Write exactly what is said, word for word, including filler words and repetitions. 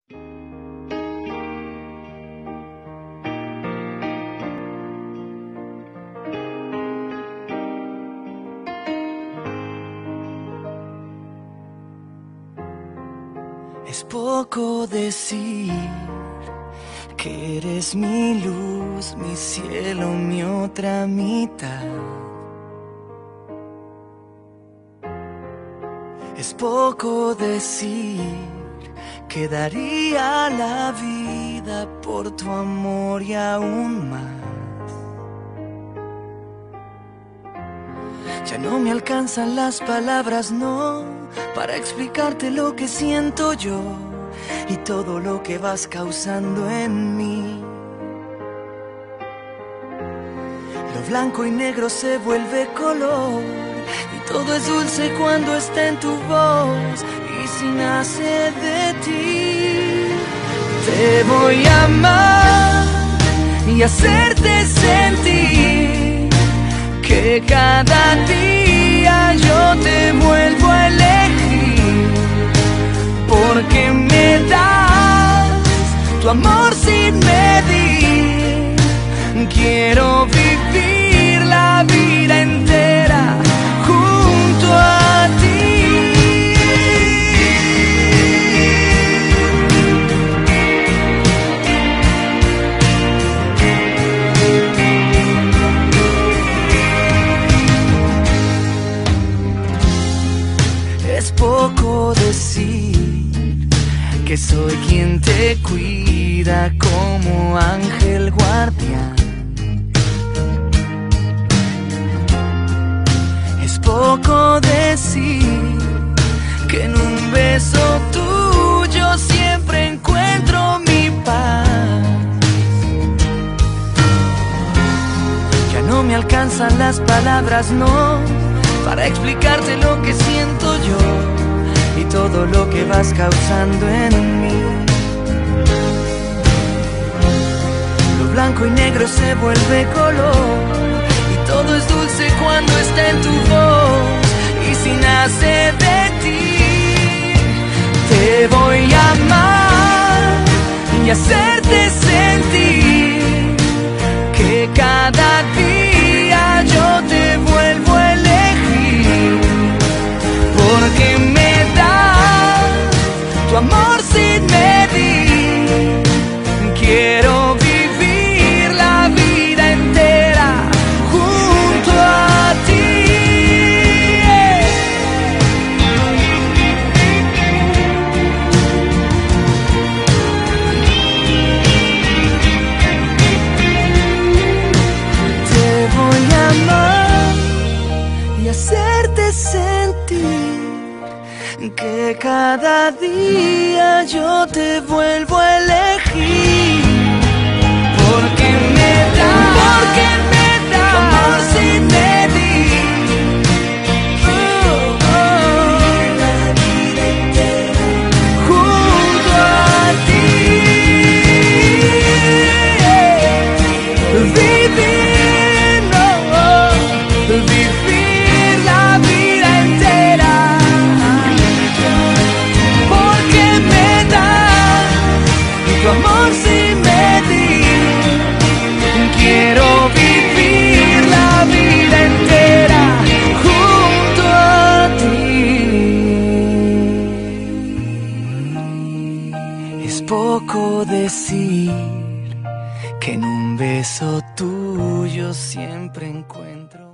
Es poco decir que eres mi luz, mi cielo, mi otra mitad. Es poco decir que daría la vida por tu amor y aún más. Ya no me alcanzan las palabras, no, para explicarte lo que siento yo y todo lo que vas causando en mí. Lo blanco y negro se vuelve color y todo es dulce cuando está en tu voz y si nace de ti. Te voy a amar y hacerte sentir que cada día yo te vuelvo a elegir, porque me das tu amor sin medir. Quiero vivir la vida entera junto a ti. Es poco decir que soy quien te cuida como ángel guardián. Es poco decir que en un beso tuyo siempre encuentro mi paz. Ya no me alcanzan las palabras, no, para explicarte lo que siento yo y todo lo que vas causando en mí. Lo blanco y negro se vuelve color y todo es dulce cuando está en tu voz y si nace de ti. Te voy a amar y hacerte sentir que cada día yo te vuelvo a elegir, porque me das tu amor sin medir. Quiero vivir la vida entera junto a ti. Te voy a amar y hacerte sentir que cada día yo te vuelvo a elegir, porque me das, porque me das tu amor sin medir. Oh, oh, la vida entera junto a ti. Vivir, no, vivir la vida entera. Tu amor sin medir. Quiero vivir la vida entera junto a ti. Es poco decir que en un beso tuyo siempre encuentro